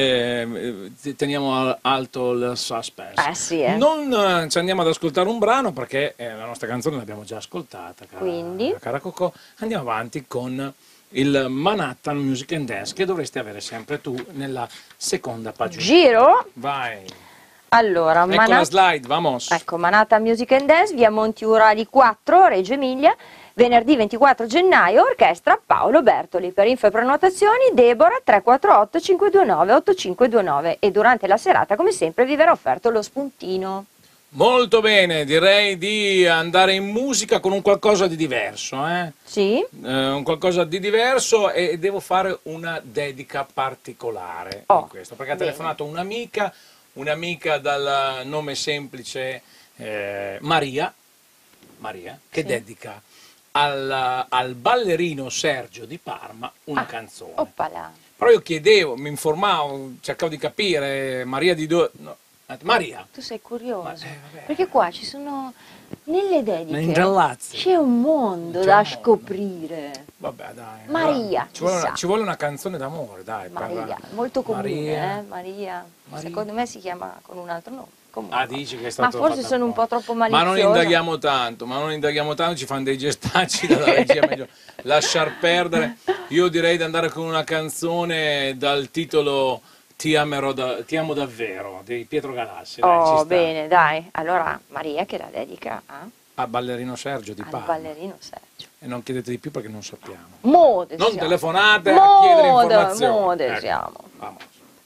S3: eh, teniamo al- alto il suspense.
S4: Eh sì, eh.
S3: Non eh, ci andiamo ad ascoltare un brano perché eh, la nostra canzone l'abbiamo già ascoltata, cara,
S4: Quindi?
S3: cara Cocò. Andiamo avanti con il Manhattan Music and Dance che dovresti avere sempre tu nella seconda pagina.
S4: Giro?
S3: Vai.
S4: Allora,
S3: Ecco
S4: Manhattan-
S3: la slide, vamos.
S4: Ecco, Manhattan Music and Dance, via Monti Urali quattro, Reggio Emilia, venerdì ventiquattro gennaio, orchestra Paolo Bertoli. Per info e prenotazioni Deborah tre quattro otto cinque due nove otto cinque due nove, e durante la serata come sempre vi verrà offerto lo spuntino.
S3: Molto bene, direi di andare in musica con un qualcosa di diverso, eh?
S4: Sì?
S3: Eh, un qualcosa di diverso, e devo fare una dedica particolare
S4: Oh,
S3: in questo, perché ha
S4: bene.
S3: telefonato un'amica, un'amica dal nome semplice eh, Maria, Maria, che
S4: Sì.
S3: dedica al, al ballerino Sergio di Parma una
S4: Ah,
S3: canzone.
S4: Oppala.
S3: Però io chiedevo, mi informavo, cercavo di capire, Maria di dove... No, Maria.
S4: Tu sei curioso,
S3: Ma, eh, vabbè.
S4: perché qua ci sono, nelle dediche,
S3: Nei giallazzi.
S4: c'è un mondo
S3: C'è
S4: da
S3: un mondo.
S4: scoprire.
S3: Vabbè, dai.
S4: Maria,
S3: Ci vuole,
S4: chissà.
S3: una, ci vuole una canzone d'amore, dai.
S4: Maria,
S3: parla-
S4: molto comune,
S3: Maria.
S4: eh? Maria.
S3: Maria.
S4: Secondo me si chiama con un altro nome. Comunque.
S3: Ah, dici che è
S4: Ma
S3: stato
S4: forse
S3: fatto
S4: sono un po'
S3: apposta.
S4: troppo
S3: Ma non
S4: maliziosa.
S3: indaghiamo tanto, ma non indaghiamo tanto, ci fanno dei gestacci dalla regia, meglio lasciar perdere. Io direi di andare con una canzone dal titolo Ti amerò da- Ti amo davvero, di Pietro Galassi. dai, ci
S4: Oh,
S3: sta.
S4: bene, dai. Allora, Maria che la dedica a,
S3: A ballerino Sergio di
S4: al
S3: Parma.
S4: ballerino Sergio.
S3: E non chiedete di più perché non sappiamo.
S4: Mode
S3: Non
S4: siamo.
S3: telefonate a chiedere
S4: Mode,
S3: informazioni.
S4: mode
S3: Ecco,
S4: siamo.
S3: vamos.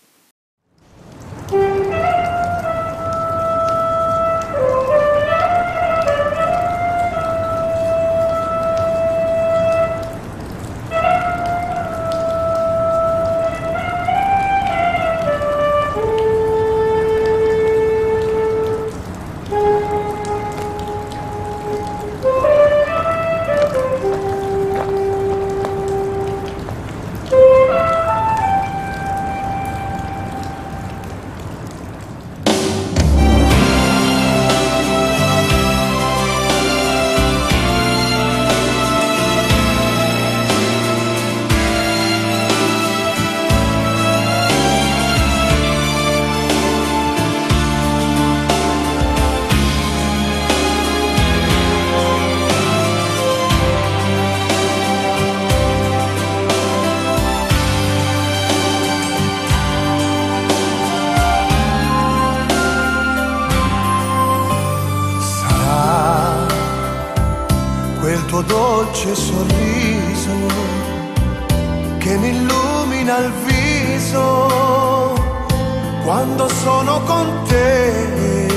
S8: Sarà quel tuo dolce sorriso che mi illumina il viso quando sono con te.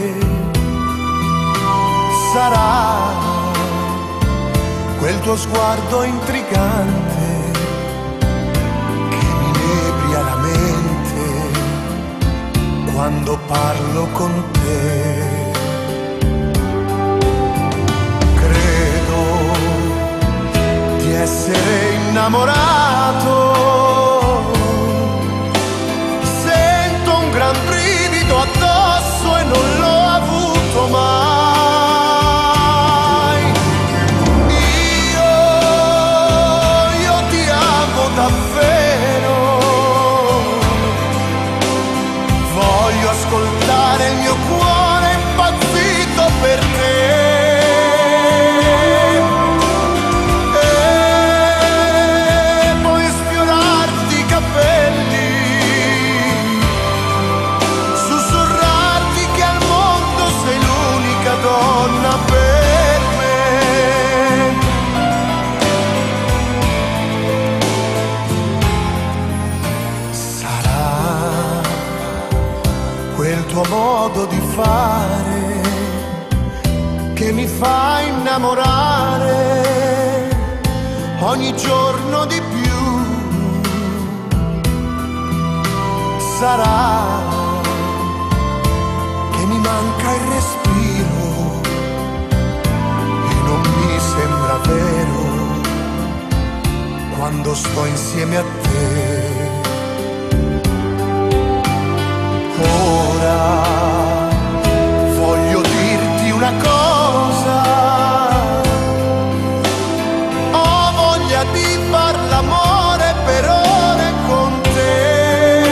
S8: Sarà quel tuo sguardo intrigante che mi inebria la mente quando parlo con te. Credo di essere innamorato, sento un gran brivido addosso e non l'ho avuto mai. Io, io ti amo davvero, voglio ascoltare il mio cuore impazzito per te. E poi sfiorarti i capelli, sussurrarti che al mondo sei l'unica donna per me. Sarà quel tuo modo di fare che mi fa innamorare ogni giorno di più. Sarà che mi manca il respiro e non mi sembra vero quando sto insieme a te. Ora voglio dirti una cosa, ho voglia di far l'amore per ore con te.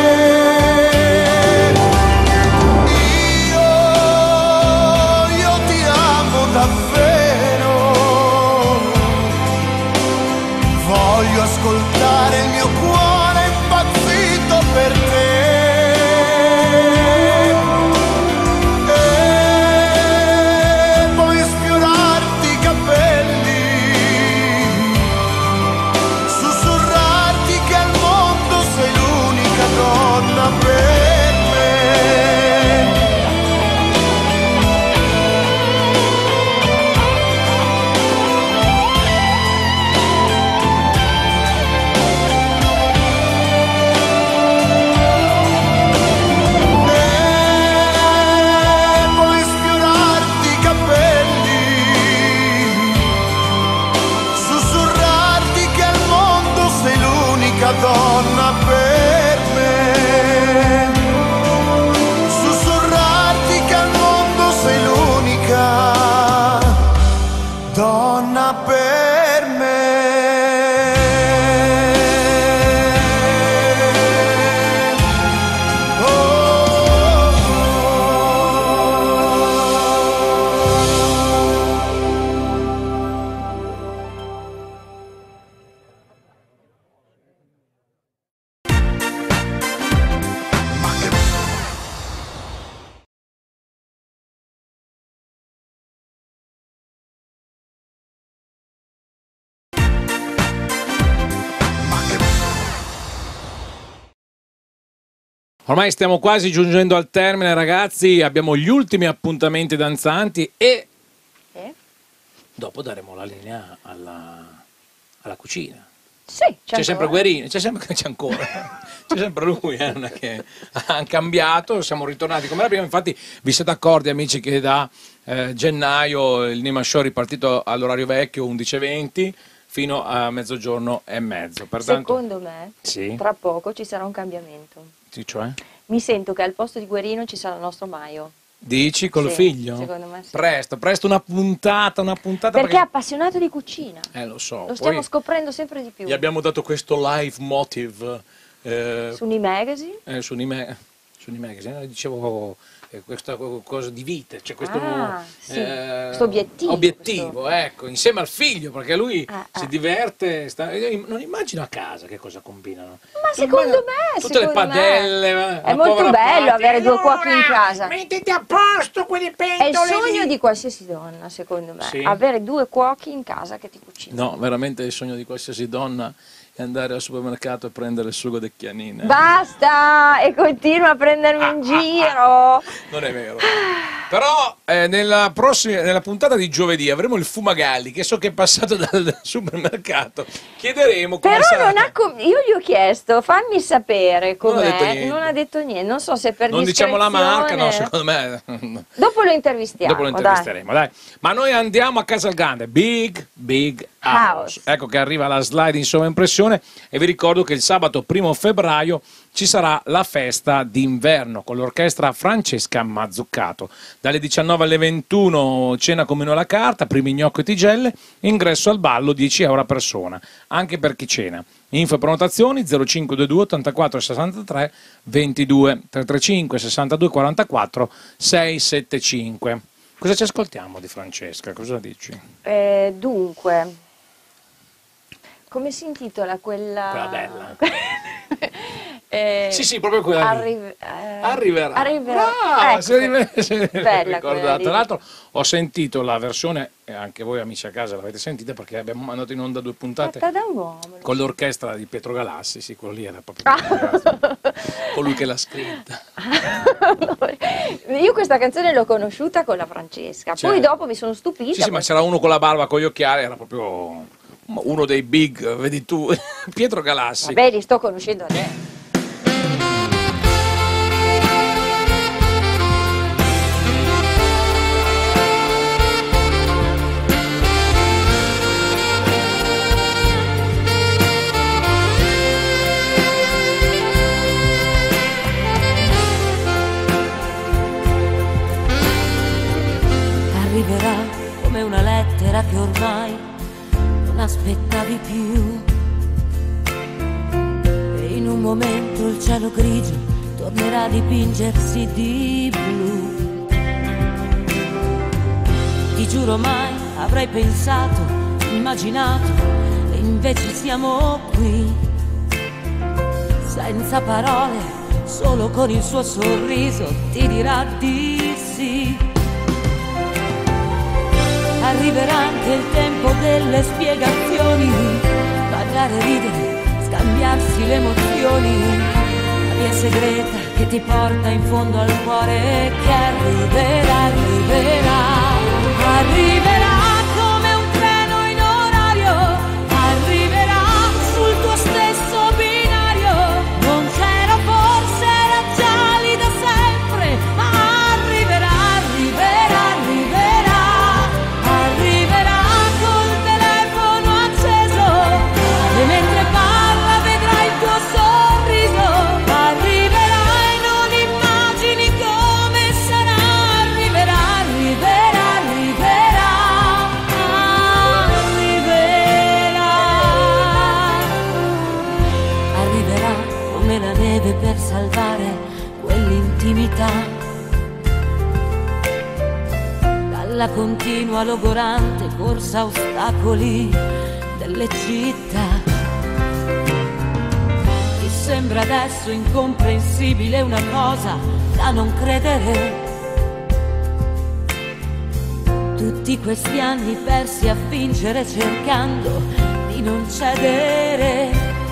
S8: Io, io ti amo davvero, voglio ascoltare il mio cuore impazzito per te. Donna per me, sussurrarti che al mondo sei l'unica donna per me. Oh,
S3: Ormai stiamo quasi giungendo al termine, ragazzi, abbiamo gli ultimi appuntamenti danzanti e
S4: Eh?
S3: dopo daremo la linea alla, alla cucina.
S4: Sì, c'è,
S3: C'è sempre
S4: ancora.
S3: Guerini, c'è sempre, c'è ancora, c'è sempre lui, eh, non è che ha cambiato, siamo ritornati come era prima. Infatti vi siete accorti, amici, che da eh, gennaio il Nima Show è ripartito all'orario vecchio, undici e venti, fino a mezzogiorno e mezzo. Pertanto,
S4: Secondo me,
S3: sì,
S4: tra poco ci sarà un cambiamento.
S3: sì, cioè?
S4: Mi sento che al posto di Guerino ci sarà il nostro Maio.
S3: Dici con
S4: Sì,
S3: il figlio?
S4: secondo me sì.
S3: Presto, presto una puntata, una puntata.
S4: Perché è appassionato di cucina.
S3: Eh, lo so.
S4: Lo stiamo
S3: Poi
S4: scoprendo sempre di più.
S3: gli abbiamo dato questo live motive eh,
S4: Su Ni Magazine.
S3: eh, su Nime, su Nime Magazine, dicevo eh, questa cosa di vita, cioè questo,
S4: Ah, sì,
S3: eh,
S4: questo obiettivo,
S3: obiettivo,
S4: questo-
S3: ecco, insieme al figlio, perché lui
S4: Ah,
S3: si
S4: ah.
S3: diverte, sta, io non immagino a casa che cosa combinano.
S4: Ma secondo me,
S3: tutte le
S4: secondo me
S3: padelle, la
S4: è molto
S3: povera
S4: bello
S3: Patti.
S4: avere due cuochi in casa.
S3: Mettete a posto quelle pentole.
S4: È il sogno
S3: lì.
S4: di qualsiasi donna, secondo me,
S3: Sì.
S4: avere due cuochi in casa che ti cucinano.
S3: No, veramente il sogno di qualsiasi donna è andare al supermercato e prendere il sugo di chianina.
S4: Basta! E continua a prendermi in giro.
S3: Non è vero. Però eh, nella, prossima, nella puntata di giovedì avremo il Fumagalli, che so che è passato dal supermercato. Chiederemo come
S4: Però
S3: sarà.
S4: non ha com- io gli ho chiesto, fammi sapere com'è.
S3: Non ha detto niente.
S4: Non ha detto niente. Non so se per
S3: Non diciamo la marca, no,
S4: discrezione-
S3: secondo me.
S4: Dopo lo intervistiamo.
S3: Dopo lo intervisteremo, dai. Ma noi andiamo a Casalgrande, Big Big House.
S4: House.
S3: Ecco che arriva la slide in sovraimpressione e vi ricordo che il sabato primo febbraio ci sarà la festa d'inverno con l'orchestra Francesca Mazzuccato. Dalle diciannove alle ventuno cena con menù alla carta, primi gnocchi e tigelle, ingresso al ballo dieci euro a persona, anche per chi cena. Info e prenotazioni zero cinque due due ottantaquattro sessantatré ventidue tre tre cinque sessantadue quarantaquattro seicentosettantacinque. Cosa ci ascoltiamo di Francesca? Cosa dici?
S4: Eh, dunque, come si intitola quella?
S3: Quella bella.
S4: Eh,
S3: Sì, sì, proprio quella lì.
S4: Arrive- eh,
S3: Arriverà.
S4: arriverà.
S3: Ah,
S4: Ecco,
S3: si è rive- si è
S4: bella
S3: ricordata.
S4: quella lì.
S3: Tra l'altro ho sentito la versione, e anche voi amici a casa l'avete sentita perché abbiamo mandato in onda due puntate
S4: fatta da un uomo.
S3: con l'orchestra di Pietro Galassi, sì, quello lì era proprio
S4: Ah.
S3: colui che l'ha scritta.
S4: Io questa canzone l'ho conosciuta con la Francesca, poi
S3: Certo.
S4: dopo mi sono stupita.
S3: Sì, sì, ma c'era uno con la barba con gli occhiali, era proprio uno dei big, vedi tu, Pietro Galassi.
S4: Vabbè, li sto conoscendo adesso.
S6: Arriverà come una lettera che ormai non aspettavi più. E in un momento il cielo grigio tornerà a dipingersi di blu. Ti giuro mai avrei pensato, immaginato, e invece siamo qui. Senza parole, solo con il suo sorriso ti dirà di sì. Arriverà anche il tempo delle spiegazioni, parlare, ridere, scambiarsi le emozioni, la via segreta che ti porta in fondo al cuore, che arriverà, arriverà, arriverà come un treno in orario, arriverà sul tuo stesso binario, non c'era forse, era già lì da sempre, ma arriverà, arriverà, arriverà. Arriverà col telefono acceso e mentre parla vedrai il tuo sorriso. Arriverà e non immagini come sarà. Arriverà, arriverà, arriverà, arriverà. Arriverà come la neve per salvare quell'intimità dalla continua logorante corsa a ostacoli delle città. Ti sembra adesso incomprensibile una cosa da non credere. Tutti questi anni persi a fingere cercando di non cedere.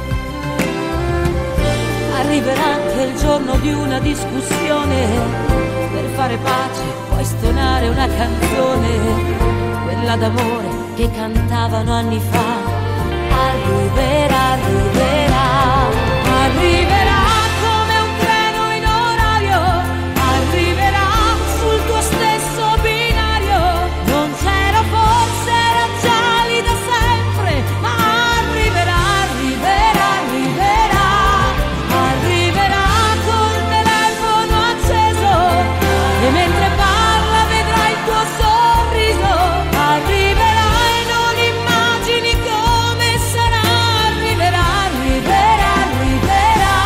S6: Arriverà anche il giorno di una discussione, per fare pace puoi stonare una canzone, quella d'amore che cantavano anni fa. Arriverà, arriverà, arriverà come un treno in orario, arriverà sul tuo stesso binario, non c'era forse, era già lì da sempre, ma arriverà, arriverà, arriverà, arriverà col telefono acceso e mentre parla vedrai il tuo sorriso. Arriverà e non immagini come sarà. Arriverà, arriverà, arriverà.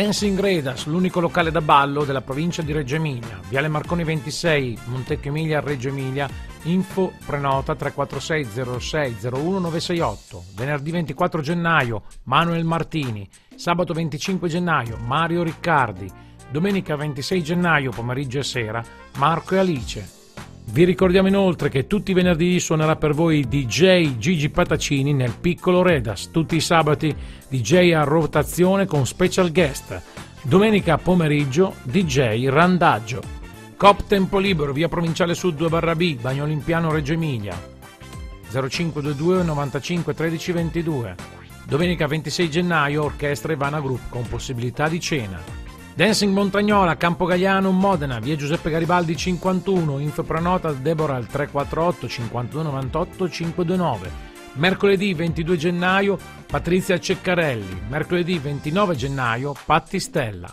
S2: Dancing Redas, l'unico locale da ballo della provincia di Reggio Emilia, Viale Marconi ventisei, Montecchio Emilia, Reggio Emilia. Info prenota tre quattro sei zero sei zero uno nove sei otto. Venerdì ventiquattro gennaio Manuel Martini, sabato venticinque gennaio Mario Riccardi, domenica ventisei gennaio pomeriggio e sera Marco e Alice. Vi ricordiamo inoltre che tutti i venerdì suonerà per voi D J Gigi Pataccini nel piccolo Redas, tutti i sabati D J a rotazione con special guest, domenica pomeriggio D J Randaggio. Coop Tempo Libero, via Provinciale Sud due barra B, Bagno Olimpiano, Reggio Emilia, zero cinque due due novantacinque tredici ventidue. Domenica ventisei gennaio Orchestra Ivana Group con possibilità di cena. Dancing Montagnola, Campo Gagliano, Modena, via Giuseppe Garibaldi cinquantuno, info prenota Deborah al tre quattro otto cinquantadue novantotto cinquecentonovantanove. Mercoledì ventidue gennaio Patrizia Ceccarelli, mercoledì ventinove gennaio Patti Stella.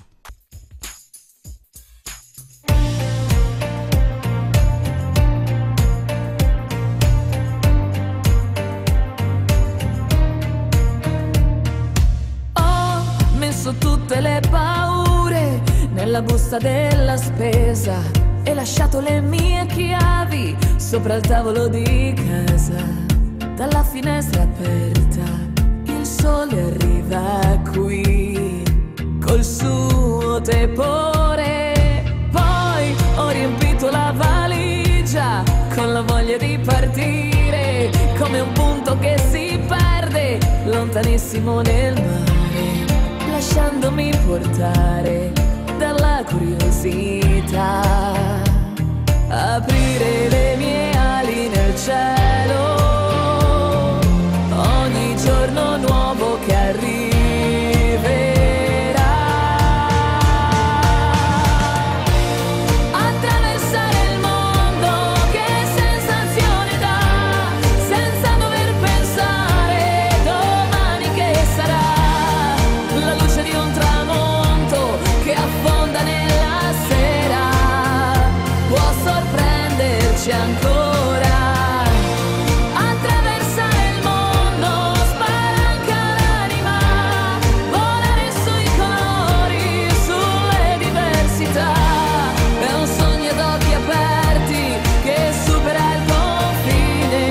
S6: Tutte le paure nella busta della spesa e lasciato le mie chiavi sopra il tavolo di casa. Dalla finestra aperta il sole arriva qui col suo tepore. Poi ho riempito la valigia con la voglia di partire, come un punto che si perde lontanissimo nel mare, lasciandomi portare dalla curiosità, aprire le mie ali nel cielo, ogni giorno nuovo che arriverà, attraversare il mondo, che sensazione dà, senza dover pensare domani che sarà. La luce di un tramonto che affonda nella sera può sorprenderci ancora. Attraversare il mondo spalanca l'anima, volare sui colori, sulle diversità. È un sogno ad occhi aperti che supera il confine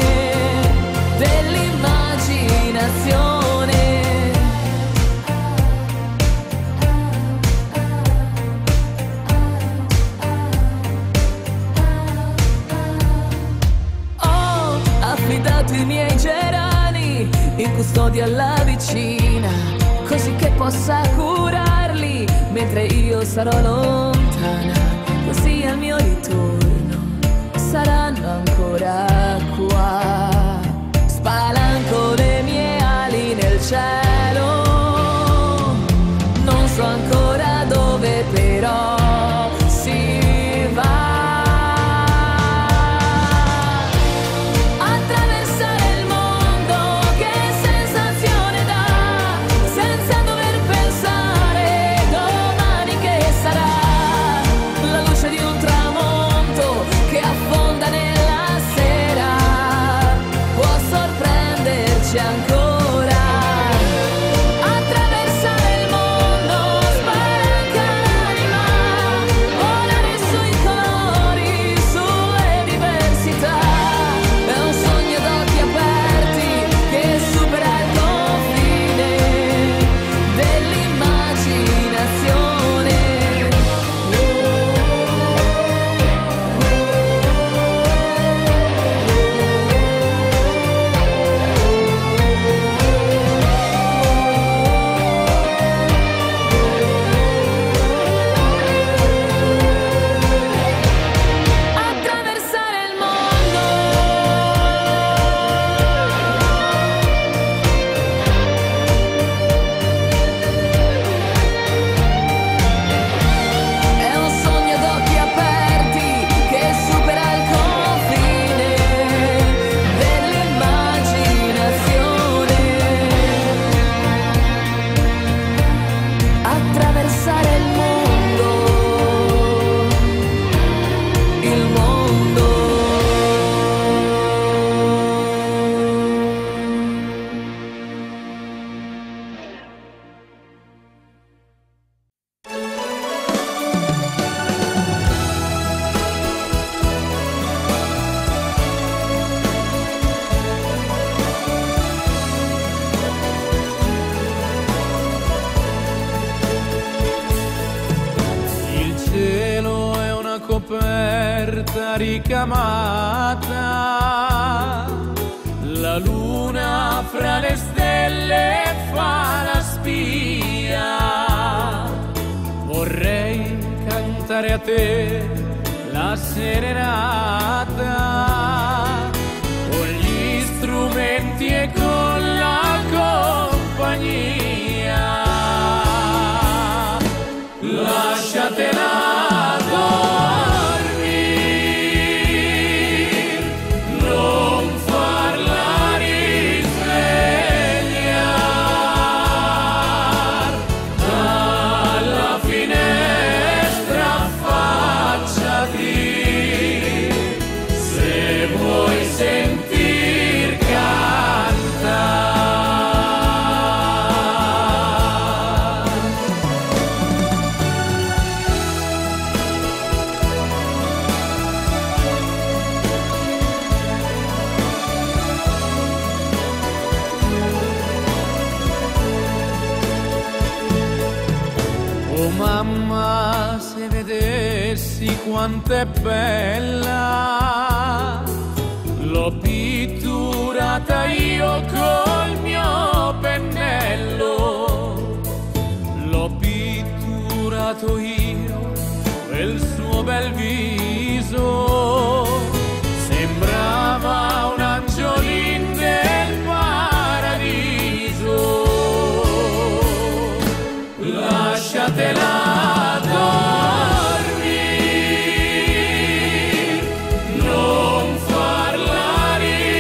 S6: dell'immaginazione. Affidato i miei gerani in custodia alla vicina, così che possa curarli mentre io sarò lontana, così al mio ritorno saranno ancora qua. Spalanco le mie ali nel cielo, non so ancora dove però si va. Ancora attraversare il mondo.
S5: scoperta ricamata, la luna fra le stelle fa la spia. Vorrei cantare a te la serenata, con gli strumenti e con la compagnia. Lasciatela dormir, non farla risvegliar, dalla finestra affacciati, se vuoi sentir cantare. Oh mamma, se vedessi quanto è bella, l'ho pitturata io col mio pennello, l'ho pitturato io quel suo bel viso, sembrava un angiolin del paradiso. Lasciatela dormir, non farla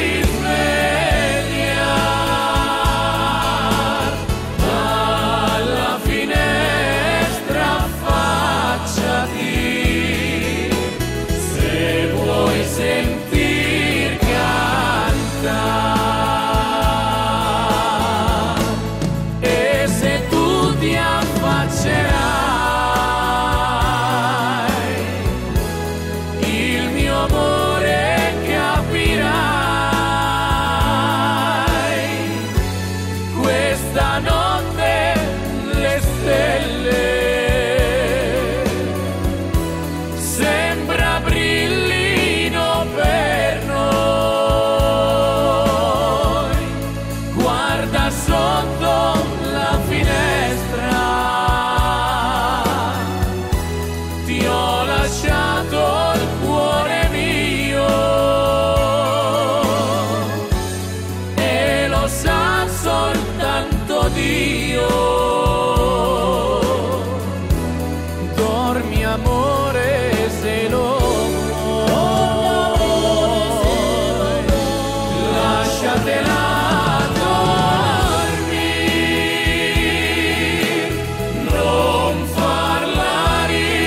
S5: risvegliar, dalla finestra affacciati, se vuoi sentir cantare. E se tu ti affaccerai, il mio amore capirai. Questa notte le stelle sembra brillino per noi. Guarda sotto la finestra, ti ho lasciato il cuore mio, e lo sa soltanto Dio. Dormi amore se lo vuoi, lasciatela dormir, non farla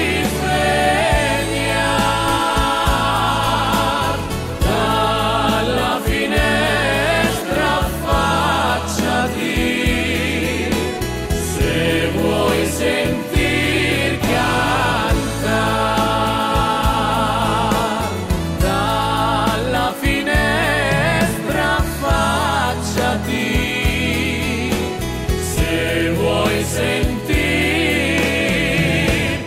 S5: risvegliar, dalla finestra affacciati, se vuoi sentir cantare, dalla finestra affacciati, se vuoi sentir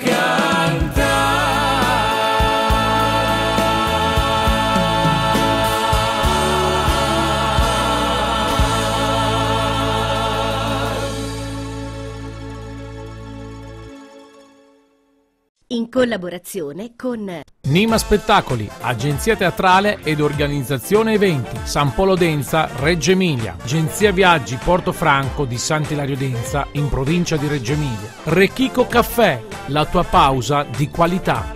S1: In collaborazione con
S2: Nima Spettacoli, agenzia teatrale ed organizzazione eventi, San Polo Denza, Reggio Emilia, agenzia viaggi Portofranco di Sant'Ilario Denza in provincia di Reggio Emilia. Rechico Caffè, la tua pausa di qualità.